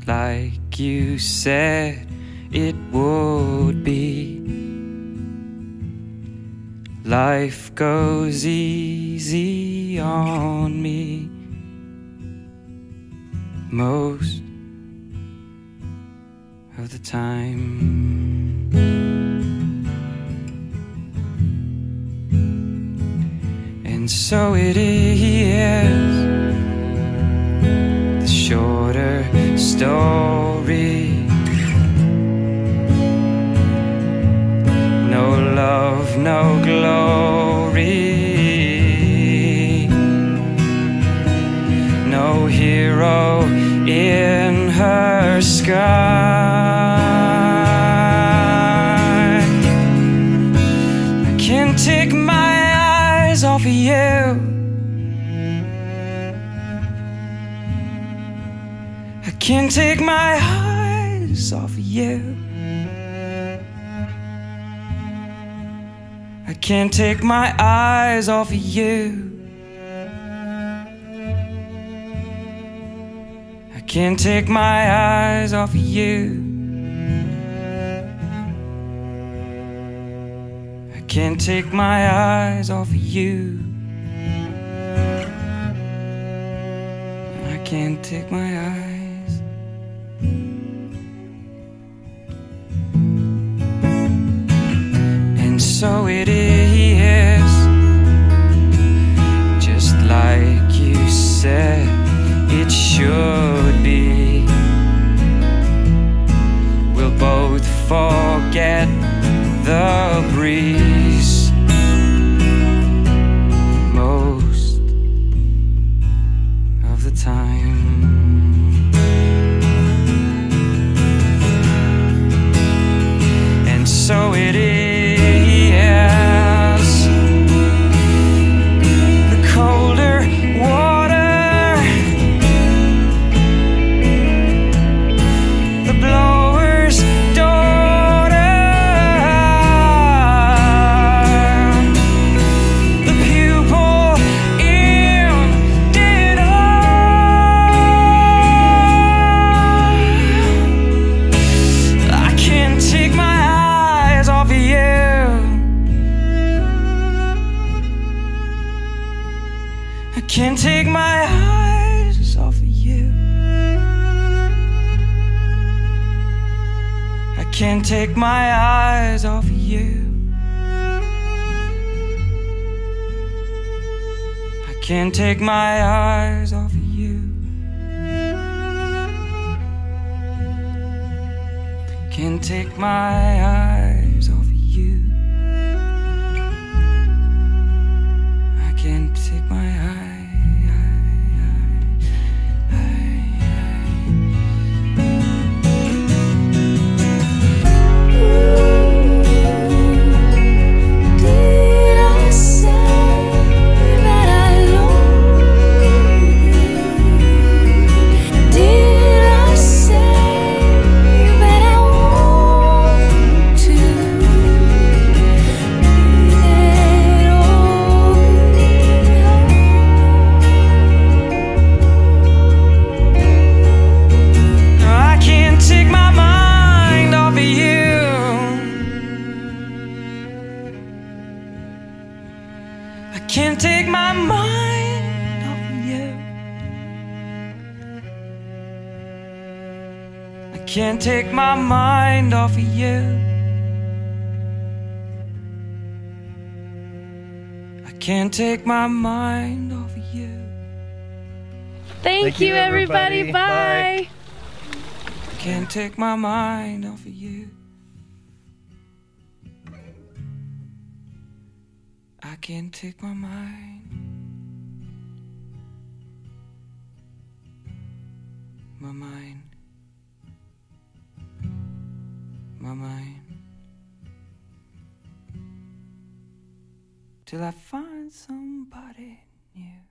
like you said it would be. Life goes easy on me most of the time. And so it is, the shorter story. No love, no glory, no hero in her sky. I can't take my eyes off of you. I can't take my eyes off of you. I can't take my eyes off of you. I can't take my eyes off of you. I can't take my eyes off of you. I can't take my eyes. And so it is, just like you said it should be. We'll both forget the breeze most of the time. And so it is, the colder water, the blower's daughter, the pupil in dinner. I can't take my eyes off of you. I can't take my eyes off of you. I can't take my eyes off of you. I can't take my eyes off of you. Can't take my eyes off of you. I can't take my eyes. Did I say that I love you? Did I say that I want to? Let all be I can't take my mind off of you. I can't take my mind off of you. I can't take my mind off of you. I can't take my mind off of you. Thank you, everybody. Bye. I can't take my mind off of you. I can't take my mind. My mind. My mind. Till I find somebody new.